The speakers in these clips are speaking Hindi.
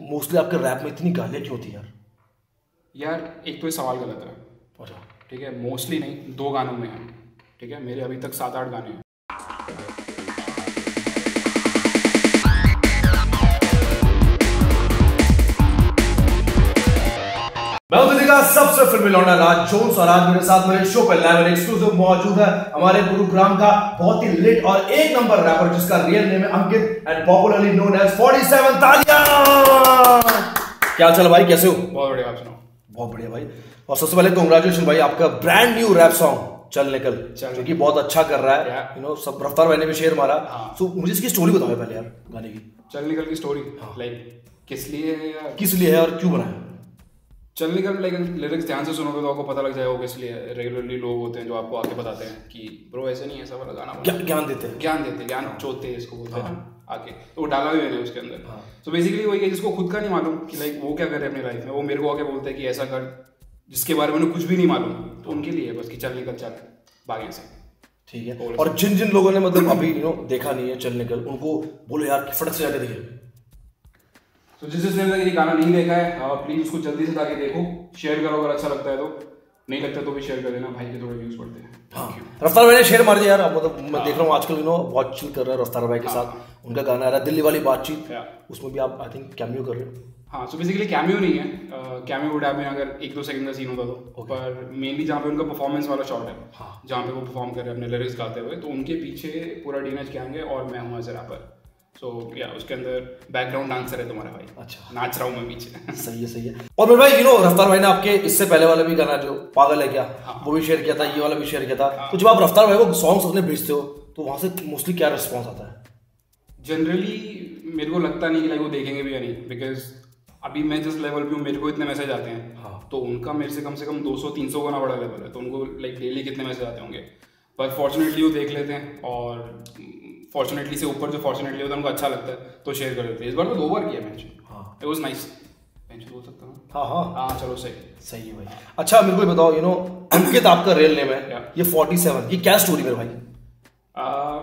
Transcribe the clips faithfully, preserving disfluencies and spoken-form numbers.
मोस्टली आपके रैप में इतनी गालियाँ क्यों होती यार? यार एक तो ये सवाल गलत है। अच्छा ठीक है, मोस्टली नहीं, दो गानों में है। ठीक है, मेरे अभी तक सात आठ गाने हैं। मैं हूं दिल्ली का सबसे फिल्मी लौंडा राज जोन्स और आज मेरे साथ मेरे शो पे लाइव एक्सक्लूसिव मौजूद है हमारे गुरुग्राम का बहुत ही लिट और एक नंबर रैपर जिसका रियल नेम है Ankit and popularly known as forty seven तालियां। क्या चल भाई, कैसे हो? बहुत बढ़िया, आप सुनाओ? बहुत बढ़िया भाई। और सबसे पहले कांग्रेचुलेशन भाई, आपका ब्रांड न्यू रैप सॉन्ग चल निकल जो कि बहुत अच्छा कर रहा है। यू नो सब रफ्तार भाई ने भी शेयर मारा। तो मुझे इसकी स्टोरी बताओ पहले यार गाने की। चल निकल की स्टोरी लाइक किस लिए है यार? किस लिए है और क्यों बनाया? चल निकल लाइक लिरिक्स ध्यान से सुनोगे तो आपको पता लग जाएगा किस लिए। रेगुलरली लोग होते हैं जो आपको आके बताते हैं कि ब्रो ऐसे नहीं, ऐसा वाला गाना ज्ञान देते हैं ज्ञान देते हैं ज्ञान चोते हैं इसको बोलते हैं आके। तो वो डाला भी मैंने उसके अंदर। तो बेसिकली वही है जिसको खुद का नहीं मालूम कि लाइक वो क्या कर रहे हैं अपनी लाइफ में, वो मेरे को आके बोलते हैं कि ऐसा कर, जिसके बारे में उन्हें कुछ भी नहीं मालूम। तो उनके लिए बस कि चल निकल चल भाग्य से। ठीक है। और जिन जिन लोगों ने मतलब अभी यू नो देखा नहीं है चल निकल, उनको बोलो यार फटक से जाके देखिए। तो जिस जिसने ये गाना नहीं देखा है प्लीज उसको जल्दी से जाके देखो, शेयर करो अगर अच्छा लगता है तो, नहीं लगता तो भी शेयर कर देना, भाई के थोड़े व्यूज बढ़ते हैं। हाँ। रफ्तार भाई ने शेयर मार दिया यार। मतलब मैं देख रहा हूँ आजकल यू नो बहुत चिल कर रहा है रफ्तार भाई के साथ। उनका गाना आ रहा है दिल्ली वाली बातचीत, उसमें भी आप आई थिंक कैमियो कर रहे हो। हाँ, सो बेसिकली कैमियो नहीं है, कैमियो वुड हैव बीन अगर एक दो सेकंड का सीन होता तो, पर मेनली जहाँ पे उनका परफॉर्मेंस वाला शॉट है, जहाँ पे वो परफॉर्म कर रहे हैं अपने लिरिक्स गाते हुए, तो उनके पीछे पूरा डीएनएच गैंग है और मैं हूँ एज अ रैपर। सो या उसके अंदर बैकग्राउंड डांसर है तुम्हारा भाई। अच्छा, नाच रहा हूँ मैं पीछे। सही है सही है। और मेरे भाई यू नो रफ्तार भाई ने आपके इससे पहले वाला भी गाना जो पागल है क्या, हाँ। वो भी शेयर किया था, ये वाला भी शेयर किया था। हाँ। तो जब आप रफ्तार भाई को सॉन्ग्स अपने भेजते हो तो वहां से मोस्टली क्या रिस्पॉन्स आता है? जनरली मेरे को लगता नहीं कि लाइक वो देखेंगे भी या नहीं, बिकॉज अभी मैं जिस लेवल पे हूँ मेरे को इतने मैसेज आते हैं। हाँ। तो उनका मेरे से कम से कम दो सौ तीन सौ गुना बड़ा लेवल है, तो उनको लाइक डेली कितने मैसेज आते होंगे। पर फॉर्चुनेटली वो देख लेते हैं और फॉर्चुनेटली से ऊपर जो फॉर्चुनेटली होता है उनको अच्छा लगता है तो शेयर कर देते हैं। इस बार तो दो बार किया मैंने। हाँ, इट वाज नाइस। मैं बोल सकता हूँ हाँ हाँ हाँ चलो सही सही है भाई। अच्छा मेरे को बताओ यू नो अंकित आपका रियल नेम है, ये फोर्टी सेवन, ये क्या स्टोरी मेरे भाई? आ,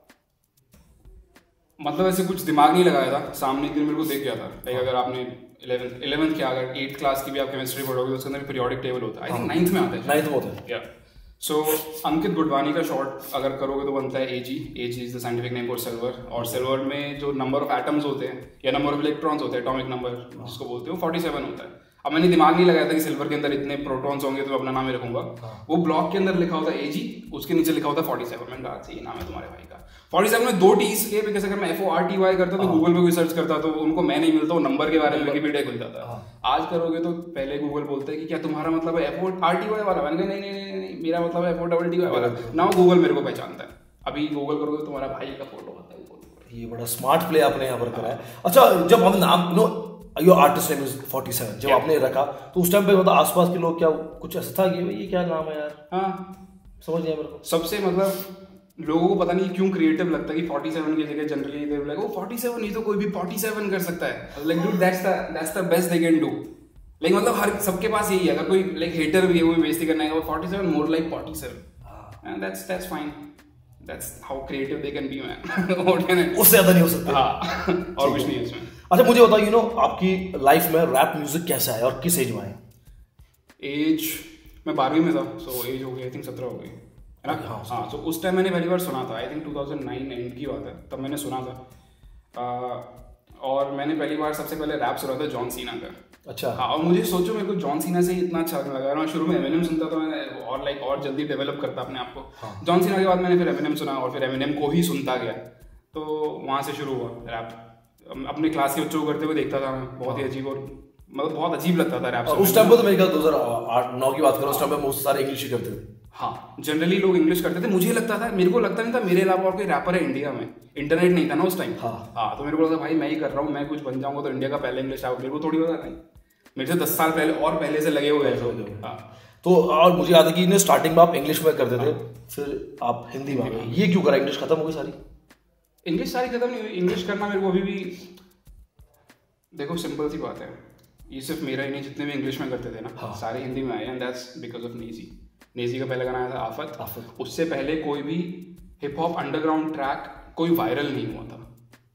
मतलब ऐसे कुछ दिमाग नहीं लगाया था, सामने एक दिन मेरे को देख गया था। लाइक अगर आपने इलेवेंथ इलेवेंथ क्या अगर एट्थ क्लास की भी आप केमिस्ट्री पढ़ोगे तो उसके अंदर पीरियोडिक टेबल होता है। आई थिंक नाइन्थ में आता है। नाइन्थ में होता है। या सो अंकित गुडवानी का शॉर्ट अगर करोगे तो बनता है AG. AG is the scientific name for silver. और सिल्वर में जो नंबर ऑफ एटम्स होते हैं या नंबर ऑफ इलेक्ट्रॉन्स होते हैं, एटॉमिक नंबर जिसको बोलते हैं, वो फोर्टी सेवन होता है। अब मैंने दिमाग नहीं लगाया था कि सिल्वर के अंदर इतने प्रोटॉन्स होंगे तो अपना नाम ही रखूंगा। वो ब्लॉक के अंदर लिखा होता है एजी, उसके नीचे लिखा होता है फोर्टी सेवन। मैंने कहा सही नाम है तुम्हारे भाई का। फोर्टी सेवन में दो टी इसलिए बिकॉज अगर मैं F O R T Y करता तो गूगल पे कोई सर्च करता तो उनको मैं नहीं मिलता, वो नंबर के बारे में विकिपीडिया खुल जाता। आज करोगे तो पहले गूगल बोलता है कि क्या तुम्हारा मतलब है F O R T Y वाला? मैंने कहा नहीं नहीं नहीं मेरा मतलब है F O double T Y वाला। ना वो गूगल मेरे को पहचानता है। अभी गूगल करोगे तो तुम्हारा भाई का फोटो आता है। ये बड़ा स्मार्ट प्ले आपने यहाँ पर करा है। अच्छा जब हम नाम know your artist name is forty seven जब आपने रखा तो उस टाइम पे मतलब आसपास के लोग क्या कुछ ऐसा था कि ये क्या नाम है यार? हाँ समझ गया मेरे को। सबसे मतलब लोगों को पता नहीं क्यों क्रिएटिव लगता है कि फोर्टी सेवन की जगह generally they like O forty seven नहीं तो कोई भी फोर्टी सेवन कर सकता है। Like dude that's the that's the best they can do. Like मतलब हर सबके पास यही है, अगर कोई लाइक हेटर भी है वो बेइज्जती करना है वो forty seven more like forty seven and that's that's fine. That's how creative they can be man. What can it, उससे ज्यादा नहीं हो सकता। हां और कुछ नहीं है इसमें। अच्छा मुझे बताओ यू नो आपकी लाइफ में रैप म्यूजिक कैसा है और किस एज में है? एज मैं बारहवीं में था, सो एज हो गई आई थिंक सत्रह हो गई है ना। हाँ हाँ तो उस टाइम मैंने पहली बार सुना था, I think two thousand nine and की बात है, तब मैंने सुना था। आ, और मैंने पहली बार सबसे पहले रैप सुना था जॉन सीना का। अच्छा हाँ, और मुझे सोचो मेरे को जॉन सीना से ही इतना अच्छा लगा रहा। शुरू में एमिनेम सुनता था मैं और लाइक और जल्दी डेवलप करता अपने आप को। जॉन सीना के बाद मैंने फिर एमिनेम सुना और फिर एमिनेम को ही सुनता गया, तो वहाँ से शुरू हुआ रैप। अपने क्लास के बच्चों को करते हुए देखता था मैं, बहुत ही अजीब और मतलब बहुत अजीब लगता था रैप। उस टाइम पे तो मेरे ख्याल दो हज़ार आठ नौ की बात करो, उस टाइम पे बहुत सारे इंग्लिश ही करते थे। हाँ जनरली लोग इंग्लिश करते थे। मुझे लगता था, मेरे को लगता नहीं था मेरे अलावा और कोई रैपर है इंडिया में। इंटरनेट नहीं था ना उस टाइम। हाँ हाँ तो मेरे को लगता भाई मैं ही कर रहा हूँ, मैं कुछ बन जाऊंगा तो इंडिया का पहले इंग्लिश आउट। मेरे को थोड़ी पता नहीं, मेरे से दस साल पहले और पहले से लगे हुए हैं। हाँ तो और मुझे याद है कि स्टार्टिंग में आप इंग्लिश में करते थे, फिर आप हिंदी में आ गए। ये क्यों करा? इंग्लिश खत्म हो गई सारी? इंग्लिश सारी खत्म नहीं हुई। इंग्लिश करना मेरे को अभी भी, देखो सिंपल सी बात है, ये सिर्फ मेरा ही नहीं, जितने भी इंग्लिश में करते थे ना हाँ। सारे हिंदी में आए and that's because of Naezy. Naezy का पहला गाना आया था आफत, आफत। उससे पहले कोई भी हिप हॉप अंडरग्राउंड ट्रैक कोई वायरल नहीं हुआ था।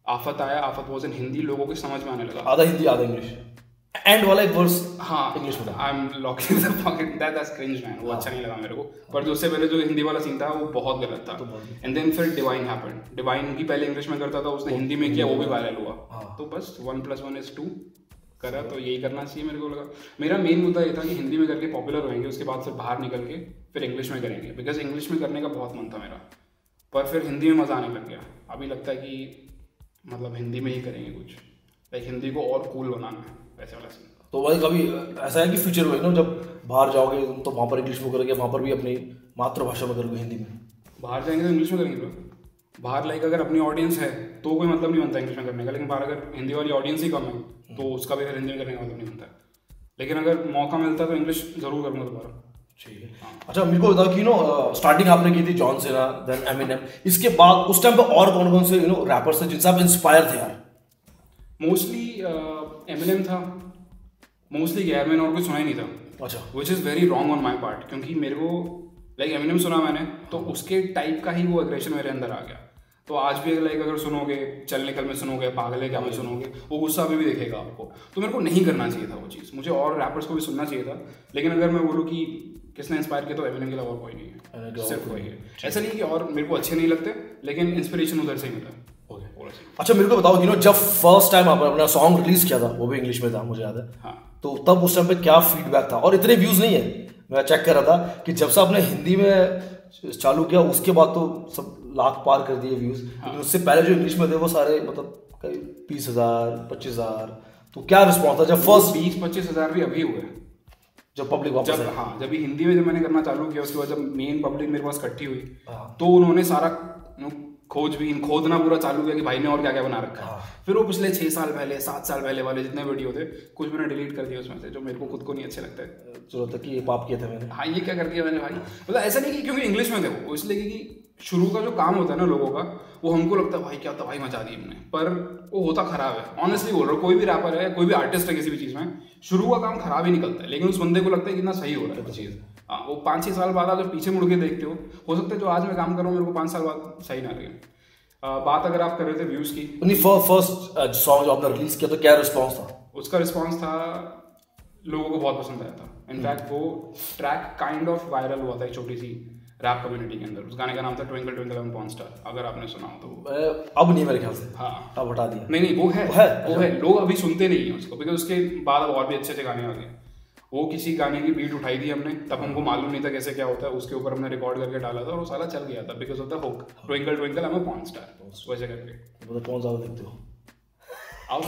आफत आया, आफत वाज इन हिंदी, लोगों को समझ में आने लगा, आधा हिंदी आधा इंग्लिश, एंड वाला एक वर्स हाँ इंग्लिश में था। I am locking the pocket, that that's cringe man, वो अच्छा नहीं लगा मेरे को। पर जो उससे पहले जो हिंदी वाला सीन था वो बहुत गलत था। एंड देन फिर डिवाइन हैपेंड, डिवाइन भी पहले इंग्लिश में करता था, उसने हिंदी में किया, वो भी वायरल हुआ। तो बस one plus one is two करा, तो यही करना चाहिए मेरे को लगा। मेरा मेन मुद्दा ये था कि हिंदी में करके पॉपुलर होंगे, उसके बाद फिर बाहर निकल के फिर इंग्लिश में करेंगे, बिकॉज इंग्लिश में करने का बहुत मन था मेरा, पर फिर हिंदी में मज़ा आने लग गया। अभी लगता है कि मतलब हिंदी में ही करेंगे कुछ, लाइक हिंदी को और कूल बनाना है, वैसे वाला सीन। तो भाई कभी ऐसा है कि फ्यूचर में ना जब बाहर जाओगे तो वहाँ पर इंग्लिश में करोगे, वहाँ पर भी अपनी मातृभाषा में करोगे हिंदी में? बाहर जाएंगे तो इंग्लिश में करेंगे लोग, बाहर लाइक अगर अपनी ऑडियंस है तो कोई मतलब नहीं बनता इंग्लिश में करने का, लेकिन बाहर अगर हिंदी वाली ऑडियंस ही कम है तो उसका भी फिर हिंदी में करने का मतलब नहीं बनता है। लेकिन अगर मौका मिलता है तो इंग्लिश जरूर करूँगा दोबारा। ठीक है। अच्छा मेरे को बताओ कि नो स्टार्टिंग आपने की थी जॉन सेना, देन एमिनेम, इसके बाद उस टाइम पे और कौन कौन से यू नो रैपर्स थे जिनसे आप इंस्पायर थे यार? मोस्टली एमिनेम था, मोस्टली गैर, मैंने और कुछ सुना ही नहीं था। अच्छा। Which is very wrong on my part, क्योंकि मेरे को लाइक एमिनेम सुना मैंने तो उसके टाइप का ही वो एग्रेशन मेरे अंदर आ गया। तो आज भी लाइक अगर सुनोगे, चल निकल में सुनोगे, पागल है क्या में सुनोगे, वो गुस्सा अभी भी दिखेगा आपको। तो मेरे को नहीं करना चाहिए था वो चीज़, मुझे और रैपर्स को भी सुनना चाहिए था। लेकिन अगर मैं बोलूँ कि किसने इंस्पायर किया तो एमिनेम के अलावा और कोई नहीं है, सिर्फ वही है। ऐसा नहीं कि और मेरे को अच्छे नहीं लगते, लेकिन इंस्पिरेशन उधर से ही मिला। अच्छा मेरे को बताओ कि नो जब फर्स्ट टाइम आपने अपना सॉन्ग रिलीज किया था, वो भी इंग्लिश में था मुझे याद है, हाँ, तो तब उस टाइम पे क्या फीडबैक था? और इतने व्यूज नहीं है, मैं चेक कर रहा था कि जब से आपने हिंदी में चालू किया उसके बाद तो सब लाख पार कर दिए व्यूज, लेकिन उससे पहले जो इंग्लिश में थे वो सारे मतलब करीब बीस हजार पच्चीस हजार तो क्या रिस्पॉन्स था जब फर्स्ट? बीस पच्चीस हजार भी अभी हुए जब पब्लिक वापस जब, हाँ, जब हिंदी में जब मैंने करना चालू किया, उसके बाद जब मेन पब्लिक मेरे पास इकट्ठी हुई, हाँ। तो उन्होंने सारा खोजबीन खोदना पूरा चालू किया कि भाई ने और क्या क्या बना रखा है। हाँ। फिर वो पिछले छह साल पहले सात साल पहले वाले जितने वीडियो थे कुछ मैंने डिलीट कर दिया उसमें से, जो मेरे को खुद को नहीं अच्छे लगते। जरूरत है कि ये पाप किया था मैंने, हाँ ये क्या कर दिया मैंने भाई, मतलब ऐसा नहीं कि क्योंकि इंग्लिश में थे वो, इसलिए कि शुरू का जो काम होता है ना लोगों का, वो हमको लगता है भाई क्या तबाही मचा दी हमने, पर वो होता खराब है। ऑनेस्टली बोल रहा हूँ, कोई भी रैपर है, कोई भी आर्टिस्ट है किसी भी चीज़ में, शुरू का काम खराब ही निकलता है, लेकिन उस बंदे को लगता है कितना सही हो रहा है वो चीज़। हाँ, वो पाँच छः साल बाद आप जब पीछे मुड़ के देखते हो हो सकता है जो आज मैं काम कर रहा हूँ मेरे को पाँच साल बाद सही ना लगे। बात अगर आप कर रहे थे व्यूज़ की, फर्स्ट सॉन्ग जो आपने रिलीज किया तो क्या रिस्पॉन्स था? उसका रिस्पॉन्स था लोगों को बहुत पसंद आया था। इनफैक्ट वो ट्रैक काइंड ऑफ वायरल हुआ था एक छोटी सी रैप कम्युनिटी के अंदर। उस गाने का नाम था twinkle twinkle little porn star, अगर आपने सुना हो तो। अब नहीं मेरे ख्याल से, हाँ अब हटा दिया। नहीं नहीं वो है वो है, वो है। लोग अभी सुनते नहीं है उसको, बिकॉज उसके बाद और भी अच्छे अच्छे गाने आ गए। वो किसी गाने की बीट उठाई थी हमने, तब हमको मालूम नहीं था कैसे क्या होता है, उसके ऊपर हमने रिकॉर्ड करके डाला था और वो साला चल गया था because of the hook, twinkle twinkle I am a porn star, वैसे करके। मतलब कौन ज़्यादा देखते हो? अब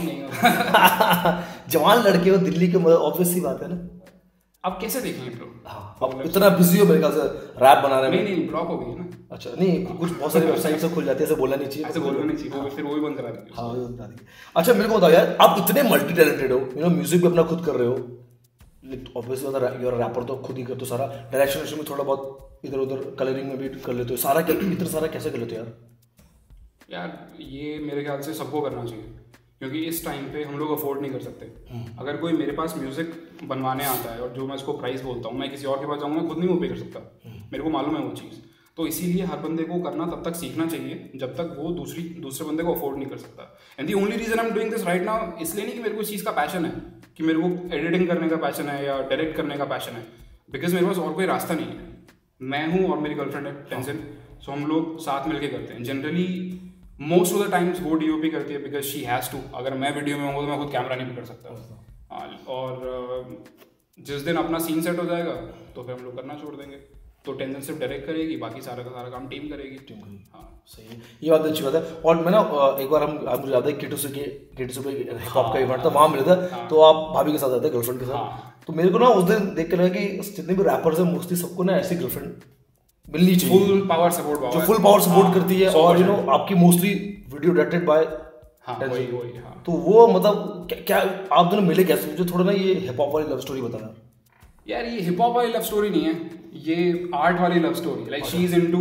नहीं जवान लड़के हो दिल्ली के, ऑब्वियस सी बात है ना। अब कैसे देखेंगे लोग? हाँ, अब इतना बिजी हो मेरे ख्याल से रैप बनाने में। नहीं नहीं ब्लॉक हो गई है ना। अच्छा नहीं, कुछ बहुत सारी वेबसाइट से खुल जाती है, ऐसे बोलना नहीं चाहिए, ऐसे बोलना नहीं चाहिए, वो फिर वो भी बंद करा देंगे। हाँ वो बता देंगे। अच्छा मेरे को बताओ यार, आप इतने मल्टी टैलेंटेड हो, यू नो म्यूजिक भी अपना खुद कर रहे हो, ऑब्वियसली यूर रैपर तो खुद ही करते हो, सारा डायरेक्शन में थोड़ा बहुत इधर उधर कलरिंग में भी कर लेते हो, सारा इतना सारा कैसे कर लेते हो यार? यार ये मेरे ख्याल से सबको करना चाहिए, क्योंकि इस टाइम पे हम लोग अफोर्ड नहीं कर सकते। अगर कोई मेरे पास म्यूजिक बनवाने आता है और जो मैं उसको प्राइस बोलता हूँ, मैं किसी और के पास जाऊँगा खुद नहीं वो पे कर सकता, मेरे को मालूम है वो चीज़। तो इसीलिए हर बंदे को करना तब तक सीखना चाहिए जब तक वो दूसरी दूसरे बंदे को अफोर्ड नहीं कर सकता। And the only reason I am doing this right now, इसलिए नहीं कि मेरे को इस चीज़ का पैशन है, कि मेरे को एडिटिंग करने का पैशन है या डायरेक्ट करने का पैशन है, बिकॉज मेरे पास और कोई रास्ता नहीं है। मैं हूँ और मेरी गर्लफ्रेंड है टेंशन, सो हम लोग साथ मिलके करते हैं। Generally most of the times वो डीओपी करती है बिकॉज शी हैज़ टू। अगर मैं वीडियो में हूँ तो मैं खुद कैमरा नहीं पकड़ सकता, और जिस दिन अपना सीन सेट हो जाएगा तो फिर हम लोग करना छोड़ देंगे। तो टेंशन सिर्फ डायरेक्ट करेगी, बाकी सारा का सारा काम टीम करेगी। टीम करेगी, हाँ सही है, ये बात अच्छी बात है। और मैं ना एक बार हम आप मुझे याद है केटू से केटू से हिप हॉप का इवेंट था, वहाँ मिले थे, तो आप भाभी के साथ आए थे, गर्लफ्रेंड के साथ। तो मेरे को ना उस दिन देख के लगा कि जितने भी रैपर्स हैं मोस्टली सबको ना ऐसी गर्लफ्रेंड मिलनी चाहिए, फुल पावर सपोर्ट, जो फुल पावर सपोर्ट करती है, और यू नो आपकी मोस्टली वीडियो डायरेक्टेड बाय। वही वही हाँ। तो वो मतलब क्या आप दोनों मिले कैसे? मुझे थोड़ा ना ये हिप हॉप वाली लव स्टोरी बताना यार। ये हिप हॉप वाली लव स्टोरी नहीं है, ये आर्ट वाली love story. Like she is into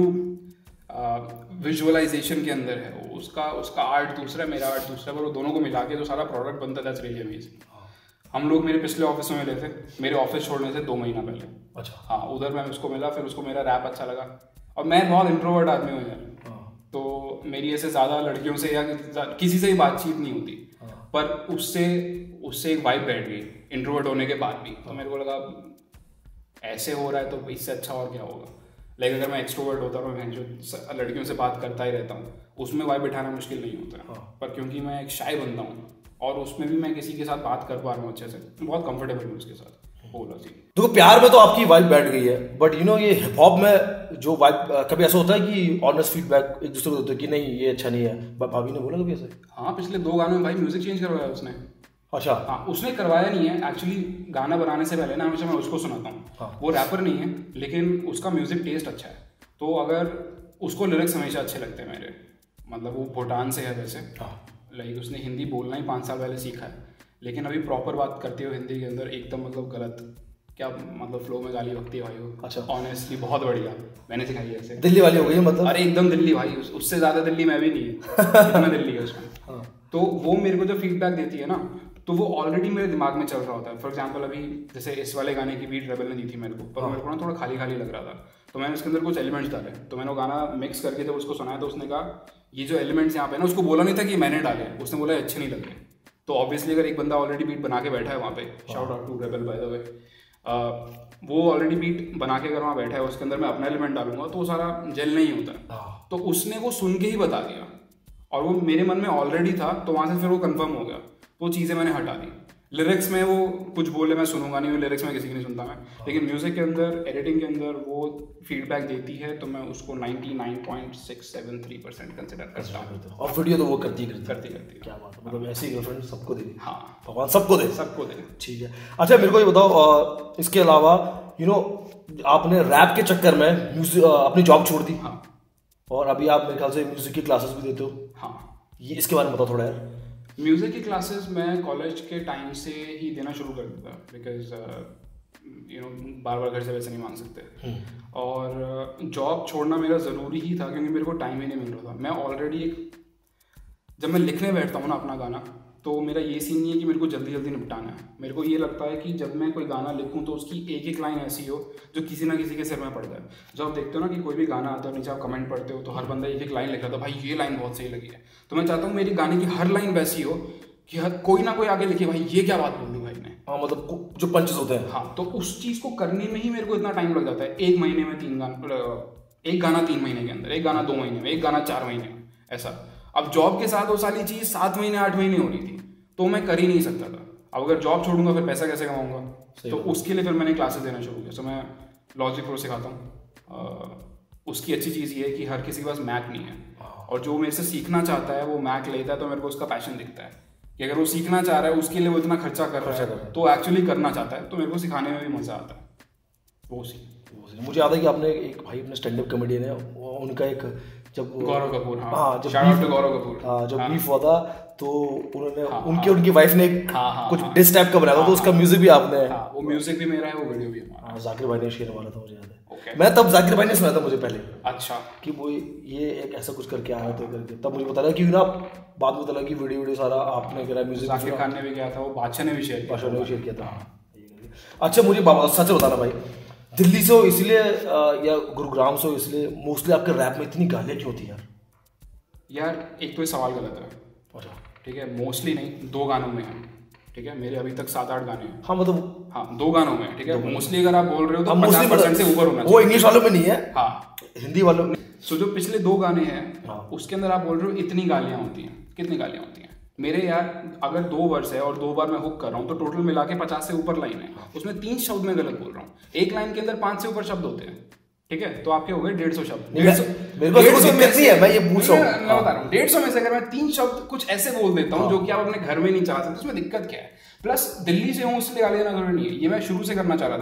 visualization के अंदर है वो, उसका उसका आर्ट दूसरा है, मेरा आर्ट दूसरा, पर वो दोनों को मिला के जो सारा प्रोडक्ट बनता है दैट्स रियली अमेजिंग। हम लोग मेरे पिछले ऑफिस में मिले थे, मेरे ऑफिस छोड़ने से दो महीना पहले। अच्छा हाँ, उधर मैं उसको मिला, फिर उसको मेरा रैप अच्छा लगा, और मैं बहुत इंट्रोवर्ट आदमी हूँ यार, तो मेरी ऐसे ज़्यादा लड़कियों से या किसी से भी बातचीत नहीं होती, पर उससे उससे एक वाइब बैठ गई इंट्रोवर्ट होने के बाद भी। तो मेरे को लगा ऐसे हो रहा है तो इससे अच्छा और क्या होगा। लाइक अगर मैं एक्सट्रोवर्ट होता और मैं जो लड़कियों से बात करता ही रहता हूँ, उसमें वाइब बिठाना मुश्किल नहीं होता है। पर क्योंकि मैं एक शाय बंदा हूँ और उसमें भी मैं किसी के साथ बात कर पा रहा हूँ अच्छे से, बहुत कंफर्टेबल हूँ उसके साथ। बोला जी देखो, प्यार में तो आपकी वाइब बैठ गई है, बट यू नो ये हिप हॉप में जो वाइब, कभी ऐसा होता है कि ऑनेस्ट फीडबैक एक दूसरे को देते हैं कि नहीं ये अच्छा नहीं है, भाभी ने बोला कभी ऐसे? हाँ, पिछले दो गानों में भाई म्यूजिक चेंज करवाया उसने। अच्छा। हाँ, उसने करवाया नहीं है एक्चुअली, गाना बनाने से पहले ना हमेशा मैं उसको सुनाता हूँ। हाँ। वो रैपर नहीं है लेकिन उसका म्यूजिक टेस्ट अच्छा है, तो अगर उसको लिरिक्स हमेशा अच्छे लगते हैं मेरे। मतलब वो भूटान से है वैसे। हाँ। लाइक उसने हिंदी बोलना ही पाँच साल पहले सीखा है, लेकिन अभी प्रॉपर बात करते हो हिंदी के अंदर एकदम मतलब गलत क्या, मतलब फ्लो में गाली बकती है भाई वो। अच्छा। ऑनेस्टली बहुत बढ़िया, मैंने सिखाई है ऐसे। दिल्ली वाली हो गई मतलब? अरे एकदम दिल्ली भाई, उस, उससे ज़्यादा दिल्ली मैं भी नहीं है इतना दिल्ली है उसमें। हाँ। तो वो मेरे को जो फीडबैक देती है ना, तो वो ऑलरेडी मेरे दिमाग में चल रहा होता है। फॉर एग्जाम्पल अभी जैसे इस वाले गाने की बीट रेबल ने दी थी मेरे को, पर हाँ। मेरे को ना थोड़ा खाली खाली लग रहा था, तो मैंने उसके अंदर कुछ एलिमेंट्स डाले। तो मैंने वो गाना मिक्स करके जब उसको सुनाया तो उसने कहा ये जो एलिमेंट्स यहाँ पे ना, उसको बोला नहीं था कि मैंने डाले, उसने बोला अच्छे नहीं लगे। तो ऑब्वियसली अगर एक बंदा ऑलरेडी बीट बना के बैठा है वहाँ पे, shout out to Rebel by the way, वो ऑलरेडी बीट बना के अगर वहाँ बैठा है, उसके अंदर मैं अपना एलिमेंट डालूंगा तो वो सारा जेल नहीं होता। तो उसने वो सुन के ही बता दिया और वो मेरे मन में ऑलरेडी था, तो वहाँ से फिर वो कंफर्म हो गया। वो चीज़ें मैंने हटा दी। लिरिक्स में वो कुछ बोले मैं सुनूंगा नहीं, वो लिरिक्स में किसी की नहीं सुनता मैं, लेकिन म्यूजिक के अंदर, एडिटिंग के अंदर वो फीडबैक देती है तो मैं उसको ninety nine point six seven three percent consider करता हूँ। और वीडियो तो वो करती करती करती करती क्या बात है, मतलब ऐसी गर्लफ्रेंड सबको दे। हाँ, भगवान सबको दे, सबको दे। ठीक है। अच्छा मेरे को ये बताओ, इसके अलावा यू नो आपने रैप के चक्कर में म्यूजिक अपनी जॉब छोड़ दी। हाँ। और अभी आप मेरे ख्याल से म्यूजिक की क्लासेस भी देते हो। हाँ। ये इसके बारे में बताओ थोड़ा यार। म्यूज़िक की क्लासेस मैं कॉलेज के टाइम से ही देना शुरू कर दिया, बिकॉज यू नो बार बार घर से वैसे नहीं मांग सकते। और जॉब uh, छोड़ना मेरा ज़रूरी ही था क्योंकि मेरे को टाइम ही नहीं मिल रहा था। मैं ऑलरेडी एक, जब मैं लिखने बैठता हूँ ना अपना गाना, तो मेरा ये सीन नहीं है कि मेरे को जल्दी जल्दी निपटाना है। मेरे को ये लगता है कि जब मैं कोई गाना लिखूं तो उसकी एक एक लाइन ऐसी हो जो किसी ना किसी के सिर में पड़ जाए। जब आप देखते हो ना कि कोई भी गाना आता है, नीचे आप कमेंट पढ़ते हो तो हर बंदा एक एक लाइन लिख रहा था, भाई ये लाइन बहुत सही लगी है। तो मैं चाहता हूँ मेरी गाने की हर लाइन वैसी हो कि हर कोई ना कोई आगे लिखे, भाई ये क्या बात बोल दी भाई ने। हाँ, मतलब जो पंचेस होते हैं। हाँ, तो उस चीज़ को करने में ही मेरे को इतना टाइम लग जाता है। एक महीने में तीन गाना, एक गाना तीन महीने के अंदर, एक गाना दो महीने में, एक गाना चार महीने में, ऐसा। अब जॉब के साथ वो सारी चीज़ सात महीने आठ महीने हो रही थी, तो मैं कर ही नहीं सकता था। अब अगर जॉब छोड़ूंगा फिर पैसा कैसे कमाऊंगा? तो उसके लिए फिर मैंने क्लासेस देना शुरू किया। सो मैं लॉजिक प्रो सिखाता हूँ। उसकी अच्छी चीज़ ये है कि हर किसी के पास मैक नहीं है, और जो मेरे से सीखना चाहता है वो मैक लेता है, तो मेरे को उसका पैशन दिखता है कि अगर वो सीखना चाह रहा है, उसके लिए वो इतना खर्चा कर रहा है, तो एक्चुअली करना चाहता है, तो मेरे को सिखाने में भी मज़ा आता है। वो सी मुझे याद है कि आपने एक भाई अपने स्टैंड अप कॉमेडियन है, उनका एक जब गौरव कपूर, हाँ, हाँ जब shout out to Gaurav Kapoor, हाँ जब बीफ हुआ था तो उन्होंने उनकी उनकी वाइफ ने कुछ डिस टाइप का बनाया था, तो उसका म्यूजिक भी आपने। वो म्यूजिक भी मेरा है, वो वीडियो भी हमारा। हाँ, जाकिर भाई ने शेयर मारा था, मुझे याद है। मैं तब जाकिर भाई ने सुना था मुझे पहले। अच्छा। कि वो ये एक ऐसा कुछ करके आया था करके, तब मुझे पता लगा कि ना बाद में पता लगा कि वीडियो वीडियो सारा आपने करा, म्यूजिक जाकिर खान ने भी किया था, वो बादशाह ने भी शेयर किया, बादशाह ने भी शेयर किया था। अच्छा मुझे सच बताना भाई, दिल्ली से हो इसलिए या गुरुग्राम से हो इसलिए मोस्टली आपके रैप में इतनी गालियाँ क्यों होती है यार? यार एक तो ये सवाल गलत है, ठीक है। मोस्टली नहीं, दो गानों में है, ठीक है। मेरे अभी तक सात आठ गाने हैं। हाँ मतलब हाँ, दो गानों में, ठीक है। मोस्टली अगर आप बोल रहे हो तो पचास परसेंट से ऊपर होना चाहिए। वो इंग्लिश वालों में नहीं है, हाँ हिंदी वालों में। सो जो पिछले दो गाने हैं उसके अंदर आप बोल रहे हो इतनी गालियाँ होती हैं। कितनी गालियाँ होती हैं मेरे यार? अगर दो वर्स है और दो बार मैं हुक कर रहा हूँ तो टोटल मिला के पचास से ऊपर लाइन है, उसमें तीन शब्द में गलत बोल रहा हूँ। एक लाइन के अंदर पांच से ऊपर शब्द होते हैं, ठीक है। तो आपके हो गए डेढ़ सौ शब्द। डेढ़ सौ है, मैं ये पूछ रहा हूँ, मैं बता रहा हूँ। डेढ़ सौ में से अगर मैं तीन शब्द कुछ ऐसे बोल देता हूँ जो कि आप अपने घर में नहीं चला सकते, उसमें दिक्कत क्या है? प्लस दिल्ली से हूँ इसलिए गाली देना जरूरी नहीं है। ये मैं शुरू से करना चाह रहा था,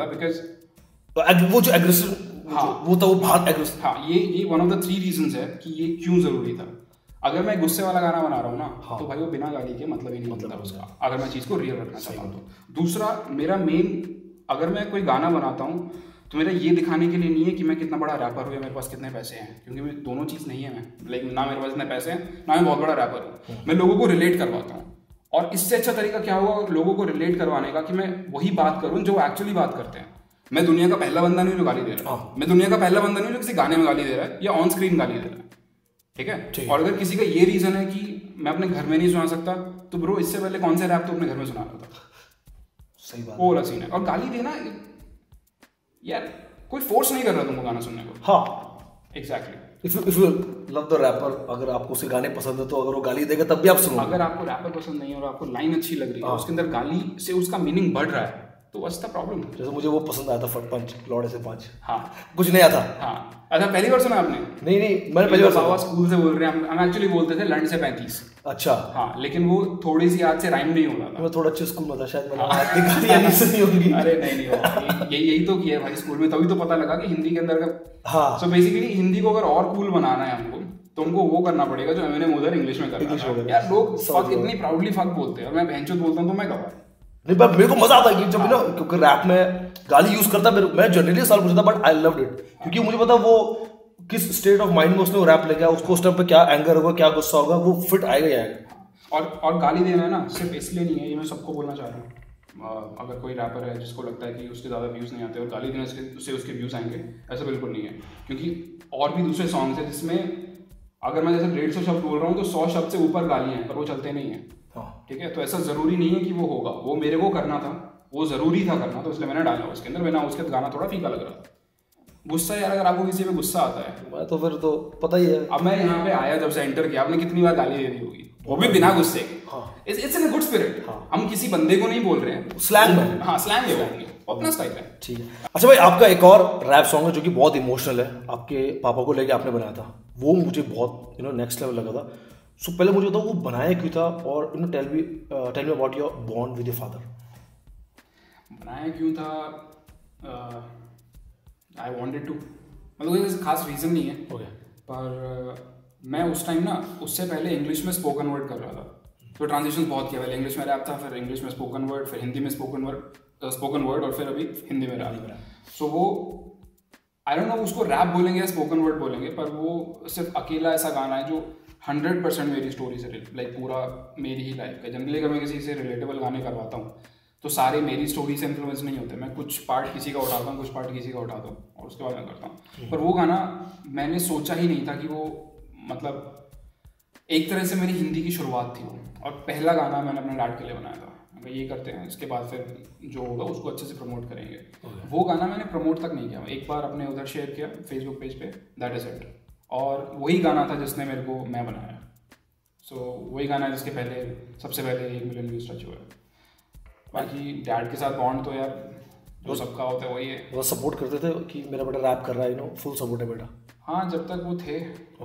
बिकॉज वो जो एग्रेसिव, हाँ वो तो वो बहुत एग्रेसिव। हाँ, ये ये one of the three reasons है कि ये क्यों जरूरी था। अगर मैं गुस्से वाला गाना बना रहा हूँ ना, हाँ। तो भाई वो बिना गाली के मतलब ही नहीं मतलब उसका, अगर मैं चीज़ को रियल रखना चाहता हूँ तो। दूसरा, मेरा मेन, अगर मैं कोई गाना बनाता हूँ तो मेरा ये दिखाने के लिए नहीं है कि मैं कितना बड़ा रैपर हूँ या मेरे पास कितने पैसे हैं, क्योंकि मैं दोनों चीज़ नहीं है। मैं लाइक ना मेरे पास इतने पैसे हैं ना मैं बहुत बड़ा रैपर हूँ। मैं लोगों को रिलेट करवाता हूँ, और इससे अच्छा तरीका क्या होगा लोगों को रिलेट करवाने का कि मैं वही बात करूँ जो एक्चुअली बात करते हैं। मैं दुनिया का पहला बंदा नहीं जो गाली दे रहा है, मैं दुनिया का पहला बंदा नहीं जो किसी गाने में गाली दे रहा है या ऑन स्क्रीन गाली दे रहा है। ठीक है। और अगर किसी का ये रीजन है कि मैं अपने घर में नहीं सुना सकता, तो ब्रो इससे पहले कौन से रैप तो अपने घर में सुना रहा था। सही बात, वो वाला सीन है। और गाली देना यार, कोई फोर्स नहीं कर रहा तुमको गाना सुनने को। हाँ exactly. If you if you love the rapper, अगर आपको उसके गाने पसंद है तो अगर वो गाली देगा तब भी आप सुनो। अगर आपको रैपर पसंद नहीं है और आपको लाइन अच्छी लग रही है, उसके अंदर गाली से उसका मीनिंग बढ़ रहा है, तो व्हाट्स द प्रॉब्लम। जैसे मुझे वो पसंद आया था फट पंच, लौड़े से पांच। हाँ, कुछ नया था। हाँ। अच्छा, पहली बार सुना आपने? नहीं नहीं, मैंने पहली बार सुना। स्कूल से बोल रहे हैं हम, एक्चुअली बोलते थे लंड से पैंतीस। अच्छा। हाँ, लेकिन वो थोड़ी सी याद से राइम नहीं हो रहा था। मैं थोड़ा अच्छे स्कूल में था शायद, मैंने आपकी गालियां नहीं सुनी होंगी। अरे नहीं नहीं, यही यही तो किया भाई स्कूल में, तभी तो पता लगा कि हिंदी के अंदर का। हाँ। सो बेसिकली हिंदी को अगर और कूल बनाना है हमको, तो हमको वो करना पड़ेगा जो मैंने उधर इंग्लिश में करना है। यार लोग फक इतनी प्राउडली फक बोलते हैं और मैं भैंचोद बोलता हूँ तो मैं गवाह। नहीं पर मेरे को मजा आता है कि जब ना, क्योंकि रैप में गाली यूज करता है, मैं जनरली साल पूछता था बट आई लव्ड इट, क्योंकि मुझे पता वो किस स्टेट ऑफ माइंड में उसने वो रैप लेके आया, उसको उस टाइम पे क्या एंगर होगा, क्या गुस्सा होगा, वो फिट आएगा ही आएगा। और और गाली देना है ना, सिर्फ इसलिए नहीं है, ये मैं सबको बोलना चाह रहा हूँ। अगर कोई रैपर है जिसको लगता है कि उसके ज़्यादा व्यूज़ नहीं आते और गाली देने से उससे उसके व्यूज़ आएंगे, ऐसा बिल्कुल नहीं है। क्योंकि और भी दूसरे सॉन्ग्स हैं जिसमें अगर मैं जैसे डेढ़ सौ शब्द बोल रहा हूँ तो सौ शब्द से ऊपर गालियाँ हैं, पर वो चलते नहीं हैं। ठीक है, तो ऐसा ज़रूरी नहीं है कि वो होगा। वो मेरे को करना था, वो ज़रूरी था करना, तो इसलिए मैंने डाला उसके अंदर। बिना उसके गाना थोड़ा फीका लग रहा था। गुस्सा यार, अगर आपको किसी पे गुस्सा आता है, मैं तो फिर तो पता ही है। अब मैं यहाँ पे आया, जब से एंटर किया, आपने कितनी बार गाली दे दी होगी, वो भी बिना गुस्से के। हाँ। It's in a good spirit. हम किसी बंदे को नहीं बोल रहे हैं, स्लैंग में। हाँ, स्लैंग है, वो अपना स्टाइल है। ठीक है। अच्छा भाई, आपका एक और रैप सॉन्ग है जो कि बहुत इमोशनल है, आपके पापा को लेके आपने बनाया था, वो मुझे बहुत यू नो नेक्स्ट लेवल लगा था। सो so, पहले मुझे बताओ वो बनाया क्यों था, और you know tell me tell me about your bond with your father. बनाया क्यों था, आई वांटेड टू, मतलब कोई खास रीज़न नहीं है। ओके। पर uh, मैं उस टाइम ना, उससे पहले इंग्लिश में स्पोकन वर्ड कर रहा था, तो ट्रांजिशन बहुत किया। पहले इंग्लिश में रैप था, फिर इंग्लिश में स्पोकन वर्ड, फिर हिंदी में स्पोकन वर्ड स्पोकन वर्ड और फिर अभी हिंदी में रैप। सो वो आई डोंट नो उसको रैप बोलेंगे या स्पोकन वर्ड बोलेंगे, पर वो सिर्फ अकेला ऐसा गाना है जो हंड्रेड परसेंट मेरी स्टोरी से, लाइक पूरा मेरी ही लाइफ का। जनरली अगर मैं किसी से रिलेटेबल गाने करवाता हूँ तो सारे मेरी स्टोरी से इन्फ्लुएंस नहीं होते, मैं कुछ पार्ट किसी का उठाता हूँ, कुछ पार्ट किसी का उठाता हूँ और उसके बाद मैं करता हूँ। पर वो गाना मैंने सोचा ही नहीं था कि वो, मतलब एक तरह से मेरी हिंदी की शुरुआत थी वो, और पहला गाना मैंने अपने डैड के लिए बनाया था। अगर ये करते हैं, इसके बाद फिर जो होगा उसको अच्छे से प्रमोट करेंगे। okay. वो गाना मैंने प्रमोट तक नहीं किया, एक बार अपने उधर शेयर किया फेसबुक पेज पे, दैट इज इट। और वही गाना था जिसने मेरे को मैं बनाया। सो so, वही गाना है जिसके पहले, सबसे पहले एक मिलियन व्यूज टच हुआ है। बाकी डैड के साथ बॉन्ड तो यार जो सबका होता है वही है। वो सपोर्ट करते थे कि मेरा बेटा रैप कर रहा है, यू नो फुल सपोर्ट है बेटा। हाँ, जब तक वो थे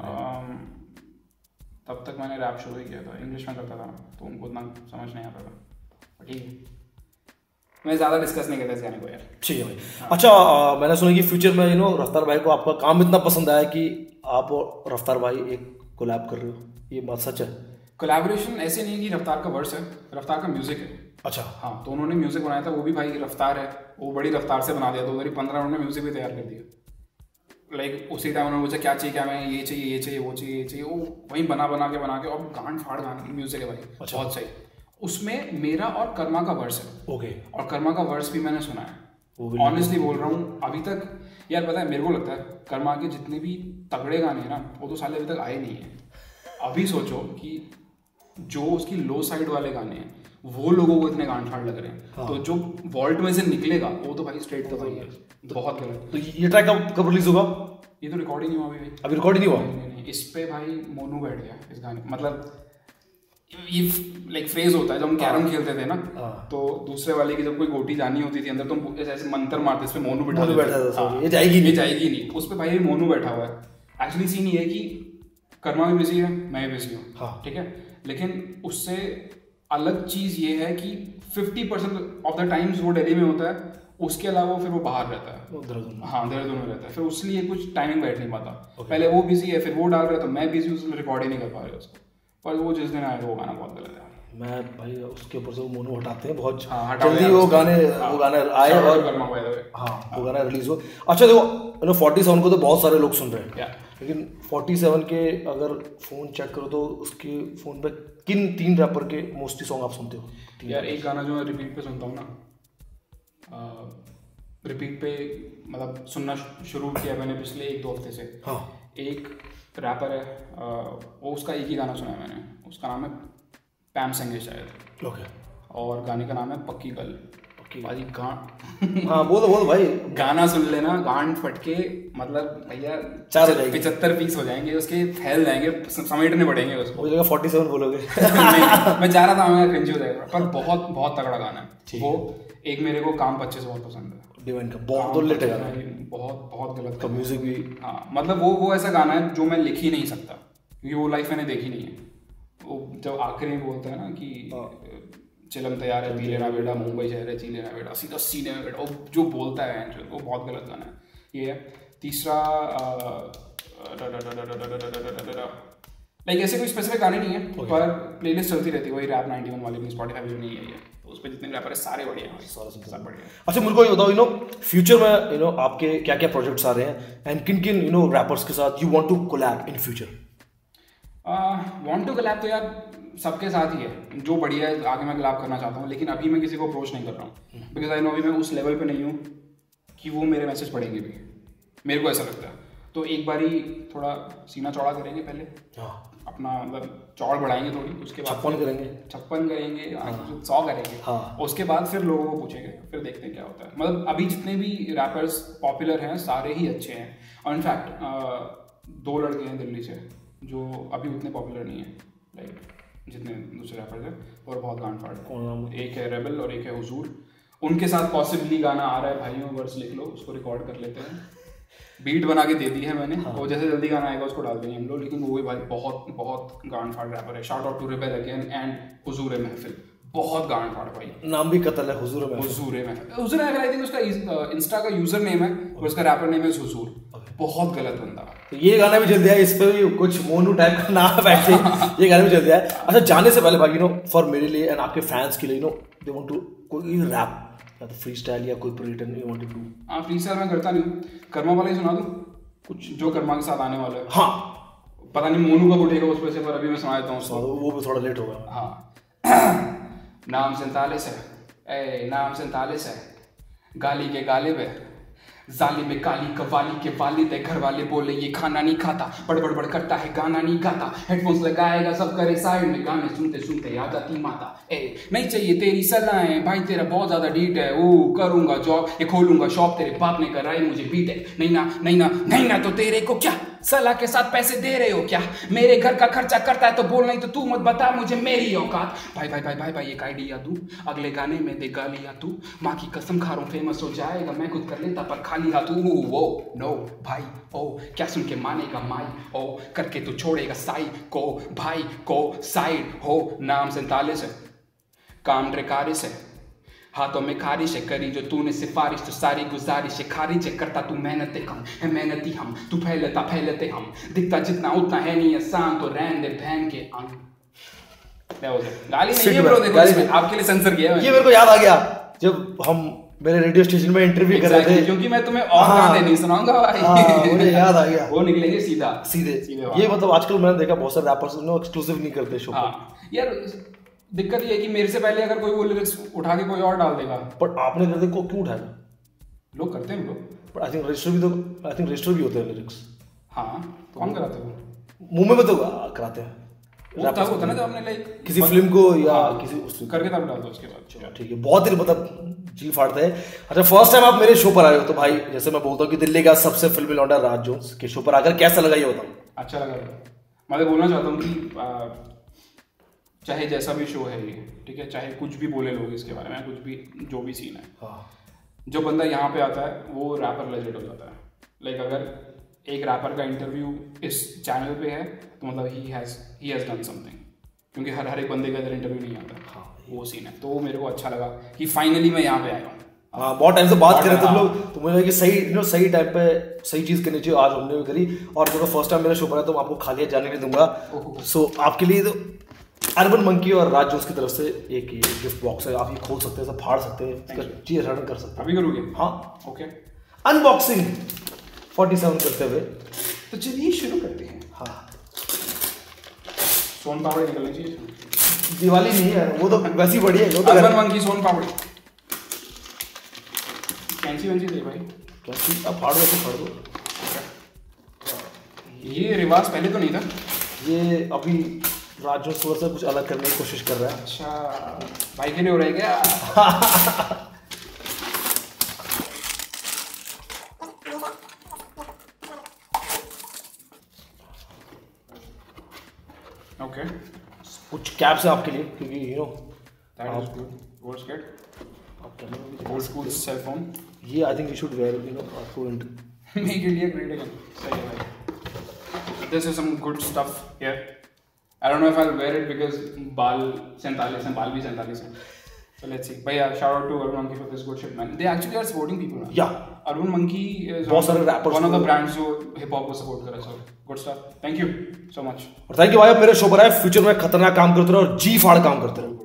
तब तक मैंने रैप शुरू ही किया था। इंग्लिश में करता था तो उनको उतना समझ नहीं आता था। ठीक है, मैं ज़्यादा डिस्कस नहीं करता इस गाने को यार। ठीक है भाई। हाँ। अच्छा, आ, मैंने सुना कि फ्यूचर में यू नो रफ्तार भाई को आपका काम इतना पसंद आया कि आप और रफ्तार भाई एक कोलैब कर रहे हो, ये बात सच है? कोलैबोरेशन ऐसे नहीं है कि रफ्तार का वर्स है, रफ्तार का म्यूजिक है। अच्छा। हाँ, तो उन्होंने म्यूजिक बनाया था, वो भी भाई रफ्तार है, वो बड़ी रफ्तार से बना दिया, तो उधर ही पंद्रह मिनट में म्यूजिक भी तैयार कर दिया। लाइक उसी टाइम उन्होंने मुझे क्या चाहिए, क्या मैं ये चाहिए, ये चाहिए, वो चाहिए, ये चाहिए, वो वहीं बना बना के बना के, और गांड फाड़ गाना म्यूजिक है भाई। अच्छा। बहुत सही। उसमें मेरा और कर्मा का वर्स है। ओके। और कर्मा का वर्स भी मैंने सुना है। ऑनेस्टली बोल रहा हूँ, अभी तक यार पता है, मेरे को लगता है कर्मा के जितने भी तगड़े गाने हैं ना, वो तो साले अभी तक आए नहीं है। अभी सोचो कि जो उसकी लो साइड वाले गाने हैं वो लोगों को इतने गांड फाड़ लग रहे हैं। हाँ। तो जो वॉल्ट में से निकलेगा वो तो भाई स्ट्रेट तो भाई है, तो बहुत गलत। तो ये ट्रैक कब कब रिलीज होगा? ये तो रिकॉर्ड ही नहीं हुआ अभी। अभी रिकॉर्ड ही नहीं हुआ? नहीं नहीं, इस पे भाई मोनू बैठ गया इस गाने। मतलब ये लाइक फ्रेज होता है, जब हम कैरम खेलते थे ना, तो दूसरे वाले की जब कोई गोटी जानी होती थी अंदर, तो हम ऐसे मंत्र मारते, इस पे मोनू बैठा था, ये जाएगी नहीं, ये जाएगी नहीं। उस पे भाई मोनू बैठा हुआ है। एक्चुअली सीन ये है कि कर्मा भी बिजी है, मैं भी बिजी हूँ, ठीक है, लेकिन उससे अलग चीज ये है कि fifty percent of the times वो दिल्ली में होता है, उसके अलावा फिर वो बाहर रहता है। हाँ, देहरादून में रहता है, फिर उसलिए कुछ टाइमिंग बैठ नहीं पाता। पहले वो बिजी है, फिर वो डाल रहा है, तो मैं बिजी हूँ, उसमें रिकॉर्ड ही नहीं कर पा रहे उसको। पर वो जिस दिन आया वो गाना बहुत गलत है। मैं भाई उसके ऊपर से वो मोनू हटाते हैं बहुत हाँ, जल्दी, वो गाने वो गाने आए और हाँ वो गाना रिलीज हो। अच्छा देखो नो फोर्टी सेवन को तो बहुत सारे लोग सुन रहे हैं, लेकिन फोर्टी सेवन के अगर फोन चेक करो तो उसके फोन पे किन तीन रैपर के मोस्टली सॉन्ग आप सुनते हो? यार एक गाना जो मैं रिपीट पे सुनता हूँ ना, रिपीट पे मतलब सुनना शुरू किया मैंने पिछले एक दो हफ्ते से। हाँ। एक रैपर है, वो उसका एक ही गाना सुना है मैंने, उसका नाम है पैम सिंह है शायद। ओके। और गाने का नाम है पक्की गल। भाई गान हाँ बोलो बोलो भाई, गाना सुन लेना, गांड फटके मतलब भैया चार पिछहत्तर पीस हो जाएंगे उसके, फैल जाएंगे, समेटने पड़ेंगे उसको। वो जगह फोर्टी सेवन बोलोगे। नहीं, मैं जा रहा था, मैं क्रिंज हो जाएगा, पर बहुत बहुत तगड़ा गाना है वो। एक मेरे को काम पच्चीस बहुत पसंद है, डिवाइन का बहुत लेट है गाना, बहुत बहुत गलत का म्यूजिक भी। हाँ मतलब वो वो ऐसा गाना है जो मैं लिख ही नहीं सकता, क्योंकि वो लाइफ मैंने देखी नहीं है। वो जब आखिरी में बोलता है ना कि चिलम तैयार है, पी लेना बेटा, मुंबई शहर है, ची लेना बेटा, सीधा सीने में बेटा, वो जो बोलता है वो बहुत गलत गाना है। ये है तीसरा, लाइक ऐसे कोई स्पेसिफिक गाने नहीं है, पर प्लेलिस्ट चलती रहती है वही रैप नाइंटी वन वाली, स्पॉटिफाई पे नहीं है ये, तो उस पर जितने रैपर है सारे बढ़िया हैं, सब बढ़िया। अच्छा मेरे को ये बताओ, यू नो फ्यूचर में यू नो आपके क्या क्या प्रोजेक्ट्स आ रहे हैं, एंड किन किन यू नो रैपर्स के साथ you want to collab in future? Want to collab तो यार सबके साथ ही है, जो बढ़िया है आगे मैं कोलैब करना चाहता हूँ, लेकिन अभी मैं किसी को अप्रोच नहीं कर रहा हूँ, बिकॉज आई नो अभी मैं उस लेवल पे नहीं हूँ कि वो मेरे मैसेज पढ़ेंगे भी, मेरे को ऐसा लगता है। तो एक बारी थोड़ा सीना चौड़ा करेंगे पहले, हाँ। अपना मतलब चौड़ बढ़ाएंगे थोड़ी, उसके बाद छप्पन करेंगे छप्पन करेंगे सौ करेंगे, हाँ। उसके बाद फिर लोगों को पूछेंगे, फिर देखते हैं क्या होता है। मतलब अभी जितने भी रैपर्स पॉपुलर हैं सारे ही अच्छे हैं, और इनफैक्ट दो लड़के हैं दिल्ली से जो अभी उतने पॉपुलर नहीं है लाइक जितने दूसरे रैपर्स हैं, और बहुत गांड फाड़। एक है रेबल और एक है हुजूर, उनके साथ पॉसिबली गाना आ रहा है, भाइयों वर्स लिख लो, उसको रिकॉर्ड कर लेते हैं, बीट बना के दे दी है मैंने, हाँ। वो जैसे जल्दी गाना आएगा उसको डाल देंगे हम लोग, लेकिन वो भी भाई बहुत बहुत गांड फाड़ रैपर है। Shout out to Rebel again and Huzoor Mehfil, बहुत गांड फाड़ भाई, नाम भी कतल है हुजूर महफिल। हुजूर महफिल, हुजूर महफिल आई थिंक उसका इंस्टा का यूजर नेम है और उसका रैपर नेम है हुजूर, बहुत गलत बंदा। ये गाना भी चल दिया है, इस पे भी कुछ मोनू टाइप का नाम बैठे, ये गाना भी चल दिया है। अच्छा जाने से पहले भाई यू नो फॉर मेरे लिए एंड आपके फैंस के लिए you know they want to कोई रैप या तो फ्री स्टाइल या कोई return you want to do? हाँ फ्री स्टाइल मैं करता नहीं हूँ, कर्मा वाला ही सुना दूँ कुछ जो कर्मा के साथ आने वाला है। हाँ पता नहीं मोनू कब उठेगा उस पर से, पर अभी मैं सुना देता हूँ, वो भी थोड़ा लेट होगा। हाँ नाम सैंतालीस है, ए नाम सैंतालीस है, गाली के गालिब है, जाली में काली कवाली के वालिद है, घर वाले बोले ये खाना नहीं खाता, बड़ बड़ बड़ करता है गाना नहीं गाता, हेडफोन्स लगाएगा सब करे साइड में, गाने सुनते सुनते याद आती माता, ए नहीं चाहिए तेरी सलाहें भाई तेरा बहुत ज्यादा डीट है, ओ करूंगा जॉब ये खोलूंगा शॉप, तेरे बाप ने कराई मुझे बीट है, नहीं ना नहीं ना नहीं ना तो तेरे को क्या सलाह के साथ पैसे दे रहे हो क्या, मेरे घर का खर्चा करता है तो बोल, नहीं तो तू मत बता मुझे मेरी औकात। भाई भाई भाई भाई भाई एक आइडिया दूं, अगले गाने में दे गालियां तू, माँ की कसम खा रहा हूं फेमस हो जाएगा, मैं खुद कर लेता पर खाली हाथ तू, वो नो भाई ओ क्या सुन के मानेगा माई, ओ करके तू छोड़ेगा साई को भाई को साइड हो, नाम सैंतालीस है, काम ट्रेकारिस है, हाथों में खारिश है, करी जो तूने सिफारिश तो सारी गुजारिश है खारिज है, करता तू मेहनत कम है मेहनती हम, तू फैलता फैलते हम, दिखता जितना उतना है नहीं आसान, तो रहन दे बहन के अंग। गाली नहीं है ब्रो, देखो इसमें आपके लिए सेंसर किया है। ये मेरे को याद आ गया जब हम मेरे रेडियो स्टेशन में इंटरव्यू कर रहे थे, क्योंकि मैं तुम्हें और गाने नहीं सुनाऊंगा भाई, मुझे याद आ गया, वो निकलेंगे सीधा सीधे सीधे। ये मतलब आजकल मैंने देखा बहुत सारे रैपर्स नो एक्सक्लूसिव नहीं करते शो पर। यार दिक्कत ये है कि मेरे से पहले अगर कोई वो लिरिक्स उठा के कोई और डाल देगा, पर आपने कर दे को क्यों उठाया? लोग करते हैं लोग, पर आई थिंक रजिस्टर भी तो आई थिंक रजिस्टर भी होते हैं लिरिक्स। हाँ तो कौन कराते हैं? मुंबई में तो कराते हैं, वो तब होता है ना जब आपने लाइक किसी फिल्म को या किसी उसको करके तब डाल दो उसके बाद। ठीक है, बहुत ही मतलब जी फाड़ता है। अच्छा फर्स्ट टाइम आप मेरे शो पर आए हो तो भाई जैसे मैं बोलता हूँ कि दिल्ली का सबसे फिल्मी लौंडा राज जोन्स के शो पर आकर कैसा लगा ये बताओ। अच्छा लगा, मैं बोलना चाहता हूँ कि चाहे जैसा भी शो है ये, ठीक है, चाहे कुछ भी बोले लोग इसके बारे में, कुछ भी जो भी सीन है, हाँ। जो बंदा यहाँ पे आता है वो रैपर लेजेंड हो जाता है। लाइक अगर एक रैपर का इंटरव्यू इस चैनल पे है तो मतलब he has he has done something, क्योंकि हर हर एक बंदे का इधर इंटरव्यू नहीं आता, हाँ। वो सीन है, तो मेरे को अच्छा लगा कि फाइनली मैं यहाँ पे आया हूँ। हाँ बहुत टाइम से बात कर रहे थे तुम लोग, तो मुझे कि सही यू नो सही टाइम पे सही चीज करनी चाहिए, आज हमने भी करी। और जब फर्स्ट टाइम मेरा शो पर है तो मैं आपको खाली जाने नहीं दूंगा, सो आपके लिए तो अर्बन मंकी और राज जोन्स की तरफ से एक ये गिफ्ट बॉक्स है, आप ये खोल सकते हैं, सब फाड़ सकते हैं, इसका चीज रिटर्न कर सकते हैं। अभी करोगे? हाँ ओके। अनबॉक्सिंग सैंतालीस करते हुए तो चलिए शुरू करते हैं। हाँ सोन पापड़ी निकलनी चाहिए, दिवाली नहीं है वो तो वैसी बड़ी है, वो तो अर्बन मंकी सोन पापड़ी कैंसी वैसी दे भाई, कैंसी अब फाड़ दो, फाड़ दो ये रिवाज पहले तो नहीं था। ये अभी राज जोन्स थोड़ा सा कुछ अलग करने की कोशिश कर रहा है। अच्छा भाई के लिए हो रहा है क्या? ओके कुछ कैप्स है आपके लिए क्योंकि you know that is good. What's get old school cell phone. ये I think you should wear you know fluent make India great again. सही है भाई। This is some good stuff here. I don't know if I will wear it because बाल सैंतालीस हैं, बाल भी सैंतालीस हैं। So let's see. But yeah, shout out to Arun Monkey for this good shit, man. They actually are supporting people now. Yeah. Arun Monkey is बहुत सारे rappers one of the brands जो hip hop को support कर रहा है. So good stuff. Thank you so much. और थैंक यू भाई, मेरे शो पर आए। फ्यूचर में खतरनाक काम करते रहो और जी फाड़ काम करते रहो।